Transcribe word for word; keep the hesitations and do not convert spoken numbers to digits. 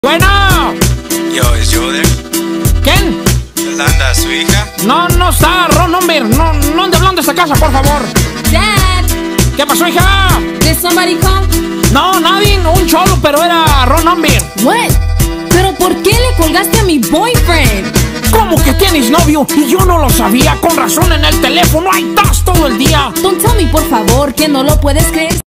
Bueno. Yo, ¿es Joder? ¿Quién? ¿Yolanda, su hija? No, no está, Ron number. No, no ande hablando de esta casa, por favor. Dad, ¿Qué pasó, hija? did somebody come? No, nadie, un cholo, pero era Ron number. What? ¿Pero por qué le colgaste a mi boyfriend? ¿Cómo que tienes novio? Y yo no lo sabía. Con razón en el teléfono, ahí estás todo el día. Don't tell me, por favor, que no lo puedes creer.